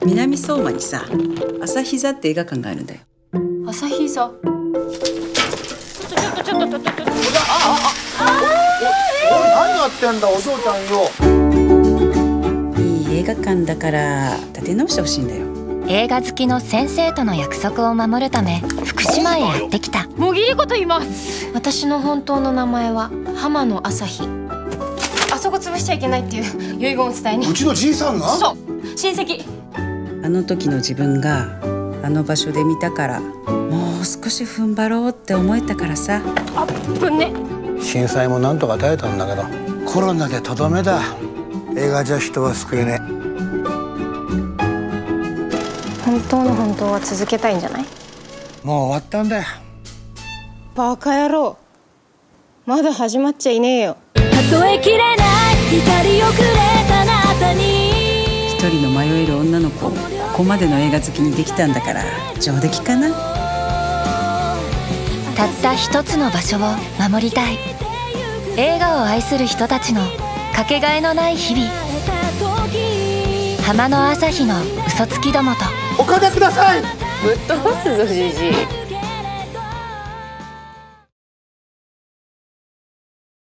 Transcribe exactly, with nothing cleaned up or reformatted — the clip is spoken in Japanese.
南相馬にさ、朝日座って映画館があるんだよ。 朝日座。ちょっとちょっとちょっとちょっとちょっと。 ああああ。おい、何やってんだお嬢ちゃんよ。 いい映画館だから立て直してほしいんだよ。 映画好きの先生との約束を守るため福島へやってきた。 もぎりこと言います。私の本当の名前は浜野朝日。あそこ潰しちゃいけないっていう遺言を伝えに。 うちのじいさんが？ そう、親戚。 あの時の自分があの場所で見たから、もう少し踏ん張ろうって思えたからさ。 あっぶね。 震災もなんとか耐えたんだけど、コロナでとどめだ。映画じゃ人は救えねえ。 本当の本当は続けたいんじゃない？ もう終わったんだよ。 バカ野郎、まだ始まっちゃいねえよ。 数えきれない光をくれたあなたに。 一人の迷える女の子をここまでの映画好きにできたんだから上出来かな。 たった一つの場所を守りたい。映画を愛する人たちのかけがえのない日々。浜野朝日の嘘つきどもと。 お金ください。ぶっ飛ばすぞじじい。